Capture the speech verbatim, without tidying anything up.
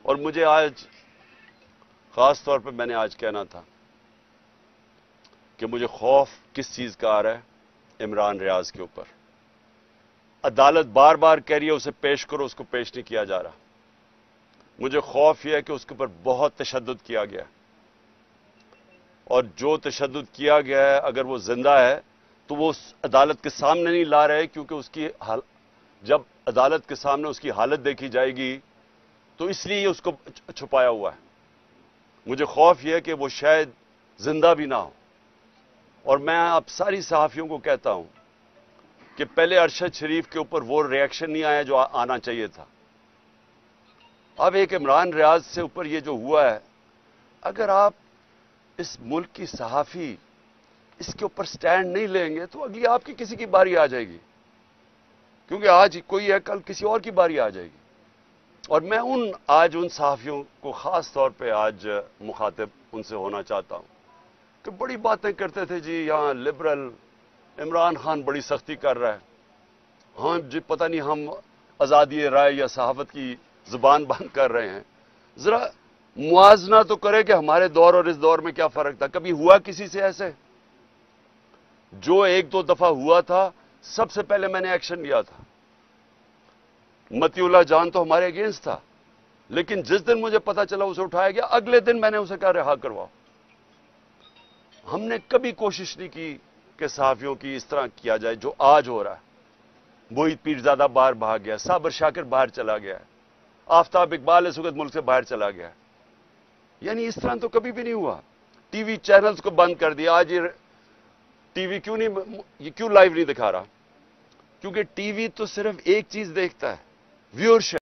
اور مجھے آج خاص طور پہ میں نے آج کہنا تھا کہ مجھے خوف کس چیز کا آ رہا ہے؟ عمران ریاض کے اوپر عدالت بار بار کہہ رہی ہے اسے پیش کرو، اس کو پیش نہیں کیا جا رہا. مجھے خوف یہ ہے کہ اس کے اوپر بہت تشدد کیا گیا ہے، اور جو تشدد کیا گیا ہے اگر وہ زندہ ہے تو وہ اس عدالت کے سامنے نہیں لا رہے، کیونکہ اس کی حال جب عدالت کے سامنے اس کی حالت دیکھی جائے گی تو اس لیے اس کو چھپایا ہوا ہے. مجھے خوف یہ ہے کہ وہ شاید زندہ بھی نہ ہو. اور میں آپ ساری صحافیوں کو کہتا ہوں کہ پہلے ارشد شریف کے اوپر وہ ریئیکشن نہیں آیا جو آنا چاہیے تھا. اب ایک عمران ریاض سے اوپر یہ جو ہوا ہے، اگر آپ اس ملک کی صحافی اس کے اوپر سٹینڈ نہیں لیں گے تو اگلی آپ کی کسی کی باری آ جائے گی، کیونکہ آج کوئی ہے کل کسی اور کی باری آ جائے گی. اور میں ان آج ان صحافیوں کو خاص طور پہ آج مخاطب ان سے ہونا چاہتا ہوں کہ بڑی باتیں کرتے تھے جی یہاں لبرل عمران خان بڑی سختی کر رہا ہے، ہاں جی پتہ نہیں ہم آزادی رائے یا صحافت کی زبان بند کر رہے ہیں. ذرا موازنہ تو کرے کہ ہمارے دور اور اس دور میں کیا فرق تھا. کبھی ہوا کسی سے ایسے؟ جو ایک دو دفعہ ہوا تھا سب سے پہلے میں نے ایکشن لیا تھا. متی اللہ جان تو ہمارے اگینسٹ تھا، لیکن جس دن مجھے پتا چلا اسے اٹھایا گیا اگلے دن میں نے اسے کہا رہا کرواؤ. ہم نے کبھی کوشش نہیں کی کہ صحافیوں کی اس طرح کیا جائے جو آج ہو رہا ہے. موہت پیرزادہ باہر بھاگ گیا، صابر شاکر باہر چلا گیا، آفتاب اقبال اس وقت ملک سے باہر چلا گیا. یعنی اس طرح تو کبھی بھی نہیں ہوا. ٹی وی چینلز کو بند کر دیا. آج یہ ٹی وی کیوں نہیں یہ کیوں لائیو نہیں دکھا رہا؟ کیونکہ ٹی وی تو صرف ایک چیز دیکھتا ہے، ویورشپ.